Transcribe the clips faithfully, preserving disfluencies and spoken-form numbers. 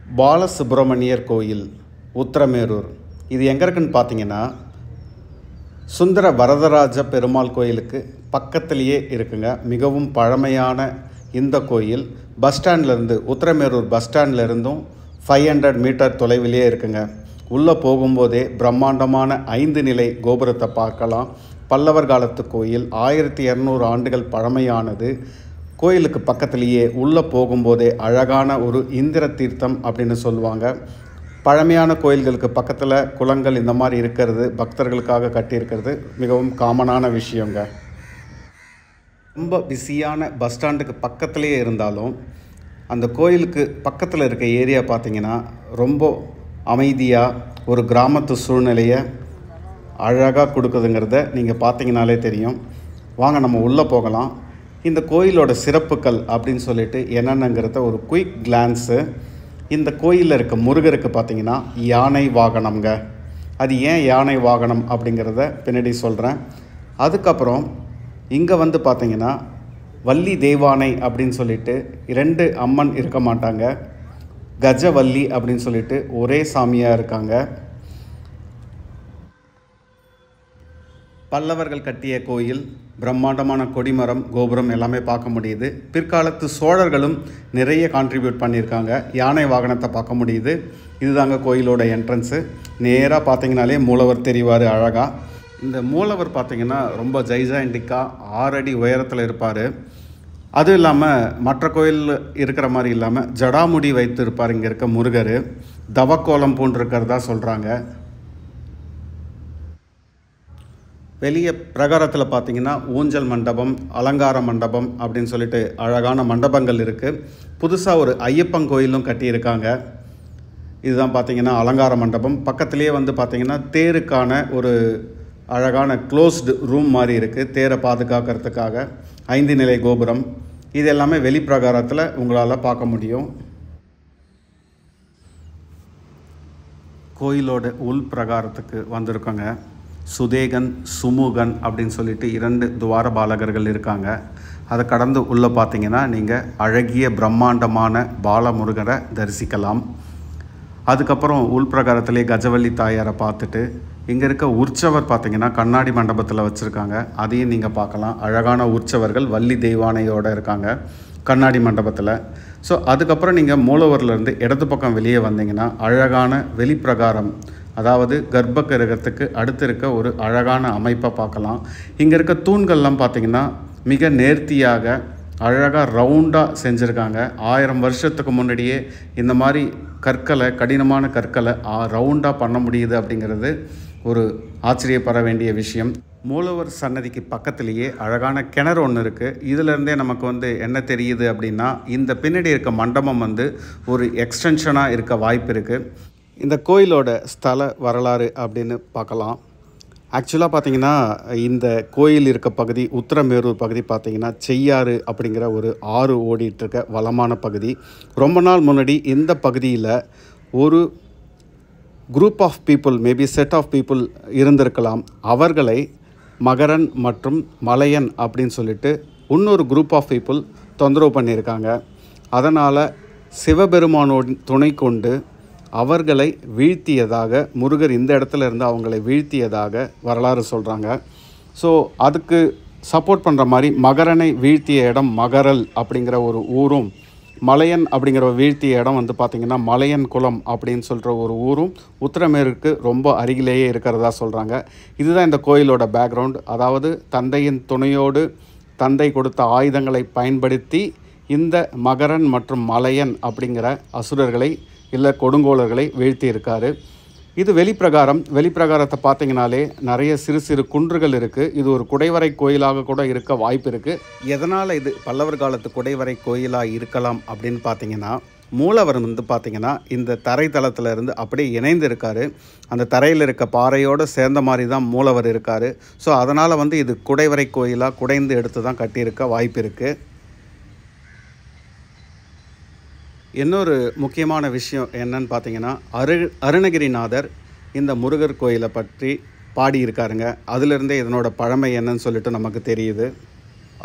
பாலசுப்ரமணியர் கோயில் உத்திரமேரூர். இது எங்கே இருக்குன்னு பார்த்தீங்கன்னா சுந்தர வரதராஜ பெருமாள் கோயிலுக்கு பக்கத்துலேயே இருக்குங்க. மிகவும் பழமையான இந்த கோயில் பஸ் ஸ்டாண்ட்லேருந்து உத்திரமேரூர் பஸ் ஸ்டாண்ட்லேருந்தும் ஃபைவ் ஹண்ட்ரட் மீட்டர் தொலைவிலே இருக்குங்க. உள்ளே போகும்போதே பிரம்மாண்டமான ஐந்து நிலை கோபுரத்தை பார்க்கலாம். பல்லவர் காலத்து கோயில், ஆயிரத்தி இரநூறு ஆண்டுகள் பழமையானது. கோயிலுக்கு பக்கத்துலேயே உள்ளே போகும்போதே அழகான ஒரு இந்திர தீர்த்தம் அப்படின்னு சொல்லுவாங்க. பழமையான கோயில்களுக்கு பக்கத்தில் குளங்கள் இந்த மாதிரி இருக்கிறது பக்தர்களுக்காக கட்டியிருக்கிறது மிகவும் காமனான விஷயங்க. ரொம்ப பிஸியான பஸ் ஸ்டாண்டுக்கு பக்கத்துலேயே இருந்தாலும் அந்த கோயிலுக்கு பக்கத்தில் இருக்க ஏரியா பார்த்திங்கன்னா ரொம்ப அமைதியாக ஒரு கிராமத்து சூழ்நிலையை அழகாக கொடுக்குதுங்கிறத நீங்கள் பார்த்தீங்கனாலே தெரியும். வாங்க நம்ம உள்ளே போகலாம். இந்த கோயிலோட சிறப்புகள் அப்படின்னு சொல்லிட்டு என்னென்னங்கிறத ஒரு குயிக் கிளான்ஸு. இந்த கோயிலில் இருக்க முருகருக்கு பார்த்திங்கன்னா யானை வாகனம்ங்க. அது ஏன் யானை வாகனம் அப்படிங்கிறத பின்னாடி சொல்கிறேன். அதுக்கப்புறம் இங்கே வந்து பார்த்திங்கன்னா வள்ளி தெய்வானை அப்படின்னு சொல்லிட்டு இரண்டு அம்மன் இருக்க மாட்டாங்க. கஜவள்ளி அப்படின்னு சொல்லிட்டு ஒரே சாமியாக இருக்காங்க. பல்லவர்கள் கட்டிய கோயில், பிரம்மாண்டமான கொடிமரம், கோபுரம் எல்லாமே பார்க்க முடியுது. பிற்காலத்து சோழர்களும் நிறைய கான்ட்ரிபியூட் பண்ணியிருக்காங்க. யானை வாகனத்தை பார்க்க முடியுது. இதுதாங்க கோயிலோட என்ட்ரன்ஸு. நேராக பார்த்தீங்கனாலே மூலவர் தெரிவார் அழகாக. இந்த மூலவர் பார்த்திங்கன்னா ரொம்ப ஜைஜாண்டிக்காக ஆறு அடி உயரத்தில் இருப்பார். அதுவும் இல்லாமல் மற்ற கோயில் இருக்கிற மாதிரி இல்லாமல் ஜடாமுடி வைத்து இருப்பார். இங்கே இருக்க முருகர் தவக்கோலம் பூண்டிருக்கிறதா சொல்கிறாங்க. வெளியே பிரகாரத்தில் பார்த்திங்கன்னா ஊஞ்சல் மண்டபம், அலங்கார மண்டபம் அப்படின்னு சொல்லிட்டு அழகான மண்டபங்கள் இருக்குது. புதுசாக ஒரு ஐயப்பன் கோயிலும் கட்டியிருக்காங்க. இதுதான் பார்த்திங்கன்னா அலங்கார மண்டபம். பக்கத்துலேயே வந்து பார்த்திங்கன்னா தேருக்கான ஒரு அழகான க்ளோஸ்டு ரூம் மாதிரி இருக்குது, தேரை பாதுகாக்கிறதுக்காக. ஐந்து நிலை கோபுரம். இது எல்லாமே வெளிப்பிரகாரத்தில் உங்களால் பார்க்க முடியும். கோயிலோட உள் பிரகாரத்துக்கு வந்திருக்கோங்க. சுதேகன், சுமுகன் அப்படின்னு சொல்லிட்டு இரண்டு துவார பாலகர்கள் இருக்காங்க. அதை கடந்து உள்ளே பார்த்தீங்கன்னா நீங்கள் அழகிய பிரம்மாண்டமான பாலமுருகரை தரிசிக்கலாம். அதுக்கப்புறம் உள் பிரகாரத்திலே கஜவள்ளி தாயாரை பார்த்துட்டு இங்கே இருக்க உற்சவர் பார்த்திங்கன்னா கண்ணாடி மண்டபத்தில் வச்சுருக்காங்க. அதையும் நீங்கள் பார்க்கலாம். அழகான உற்சவர்கள் வள்ளி தெய்வானையோடு இருக்காங்க கண்ணாடி மண்டபத்தில். ஸோ அதுக்கப்புறம் நீங்கள் மூலவரிலேருந்து இடது பக்கம் வெளியே வந்தீங்கன்னா அழகான வெளிப்பிரகாரம், அதாவது கர்ப்ப கிரகத்துக்கு அடுத்து இருக்க ஒரு அழகான அமைப்பை பார்க்கலாம். இங்கே இருக்க தூண்கள்லாம் பார்த்திங்கன்னா மிக நேர்த்தியாக அழகாக ரவுண்டாக செஞ்சுருக்காங்க. ஆயிரம் வருஷத்துக்கு முன்னாடியே இந்த மாதிரி கற்களை, கடினமான கற்களை ரவுண்டாக பண்ண முடியுது அப்படிங்கிறது ஒரு ஆச்சரியப்பட வேண்டிய விஷயம். மூலவர் சன்னதிக்கு பக்கத்துலேயே அழகான கிணறு ஒன்று இருக்குது. இதிலேருந்தே நமக்கு வந்து என்ன தெரியுது அப்படின்னா இந்த பின்னாடி இருக்க மண்டபம் வந்து ஒரு எக்ஸ்டென்ஷனாக இருக்க வாய்ப்பு இருக்குது. இந்த கோயிலோட ஸ்தல வரலாறு அப்படின்னு பார்க்கலாம். ஆக்சுவலாக பார்த்திங்கன்னா இந்த கோயில் இருக்க பகுதி உத்திரமேரூர் பகுதி பார்த்திங்கன்னா செய்யாறு அப்படிங்கிற ஒரு ஆறு ஓடிட்டுருக்க வளமான பகுதி. ரொம்ப நாள் முன்னாடி இந்த பகுதியில் ஒரு group of people, maybe set of people இருந்திருக்கலாம். அவர்களை மகரன் மற்றும் மலையன் அப்படின்னு சொல்லிட்டு இன்னொரு குரூப் ஆஃப் பீப்புள் தொந்தரவு பண்ணியிருக்காங்க. அதனால் சிவபெருமானோட துணை கொண்டு அவர்களை வீழ்த்தியதாக முருகர் இந்த இடத்துல இருந்து அவங்களை வீழ்த்தியதாக வரலாறு சொல்கிறாங்க. ஸோ அதுக்கு சப்போர்ட் பண்ணுற மாதிரி மகரனை வீழ்த்திய இடம் மகரல் அப்படிங்கிற ஒரு ஊரும், மலையன் அப்படிங்கிற வீழ்த்திய இடம் வந்து பார்த்திங்கன்னா மலையன் குளம் அப்படின்னு சொல்கிற ஒரு ஊரும் உத்திரமேருக்கு ரொம்ப அருகிலேயே இருக்கிறதா சொல்கிறாங்க. இதுதான் இந்த கோயிலோட பேக்ரவுண்ட். அதாவது தந்தையின் துணையோடு தந்தை கொடுத்த ஆயுதங்களை பயன்படுத்தி இந்த மகரன் மற்றும் மலையன் அப்படிங்கிற அசுரர்களை இல்லை கொடுங்கோலர்களை வீழ்த்தி இருக்காரு. இது வெளிப்பிரகாரம். வெளிப்பிரகாரத்தை பார்த்திங்கனாலே நிறைய சிறு சிறு குன்றுகள் இருக்குது. இது ஒரு குடைவரை கோயிலாக கூட இருக்க வாய்ப்பு இருக்குது. எதனால் இது பல்லவர் காலத்து குடைவரை கோயிலாக இருக்கலாம் அப்படின்னு பார்த்திங்கன்னா மூலவர் வந்து பார்த்திங்கன்னா இந்த தரைத்தளத்தில் இருந்து அப்படியே இணைந்து இருக்கார். அந்த தரையில் இருக்க பாறையோடு சேர்ந்த மாதிரி தான் மூலவர் இருக்கார். ஸோ அதனால் வந்து இது குடைவரை கோயிலாக குடைந்து எடுத்து தான் கட்டியிருக்க வாய்ப்பு இருக்குது. இன்னொரு முக்கியமான விஷயம் என்னன்னு பார்த்தீங்கன்னா அரு அருணகிரிநாதர் இந்த முருகர் கோயிலை பற்றி பாடியிருக்காருங்க. அதிலிருந்தே இதனோட பழமை என்னன்னு சொல்லிட்டு நமக்கு தெரியுது.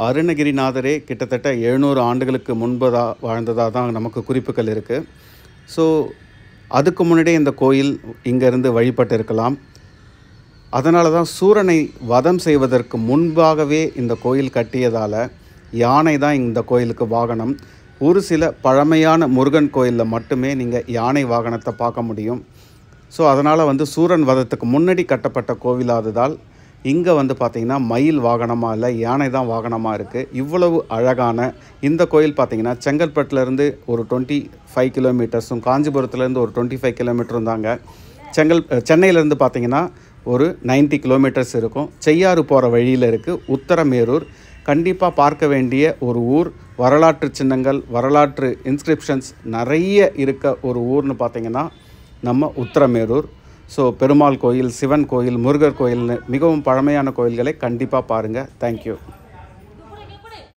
அருணகிரிநாதரே கிட்டத்தட்ட எழுநூறு ஆண்டுகளுக்கு முன்பதாக வாழ்ந்ததாக தான் நமக்கு குறிப்புகள் இருக்குது. ஸோ அதுக்கு முன்னாடியே இந்த கோயில் இங்கேருந்து வழிபட்டு இருக்கலாம். அதனால தான் சூரனை வதம் செய்வதற்கு முன்பாகவே இந்த கோயில் கட்டியதால் யானை தான் இந்த கோயிலுக்கு வாகனம். ஒரு சில பழமையான முருகன் கோயிலில் மட்டுமே நீங்கள் யானை வாகனத்தை பார்க்க முடியும். ஸோ அதனால் வந்து சூரன் வதத்துக்கு முன்னாடி கட்டப்பட்ட கோவிலாததால் இங்கே வந்து பார்த்திங்கன்னா மயில் வாகனமாக இல்லை, யானை தான் வாகனமாக இருக்குது. இவ்வளவு அழகான இந்த கோயில் பார்த்திங்கன்னா செங்கல்பட்டுலேருந்து ஒரு டுவெண்ட்டி ஃபைவ் கிலோமீட்டர்ஸும் காஞ்சிபுரத்துலேருந்து ஒரு டுவெண்ட்டி ஃபைவ் கிலோமீட்டரும் தாங்க. செங்கல் சென்னையிலேருந்து பார்த்திங்கன்னா ஒரு நைன்ட்டி கிலோமீட்டர்ஸ் இருக்கும். செய்யாறு போகிற வழியில் இருக்குது. உத்தரமேரூர் கண்டிப்பாக பார்க்க வேண்டிய ஒரு ஊர். வரலாற்று சின்னங்கள், வரலாற்று இன்ஸ்கிரிப்ஷன்ஸ் நிறைய இருக்க ஒரு ஊர்னு பார்த்திங்கன்னா நம்ம உத்தரமேரூர். ஸோ பெருமாள் கோயில், சிவன் கோயில், முருகர் கோயில்னு மிகவும் பழமையான கோயில்களை கண்டிப்பாக பாருங்கள். தேங்க்யூ.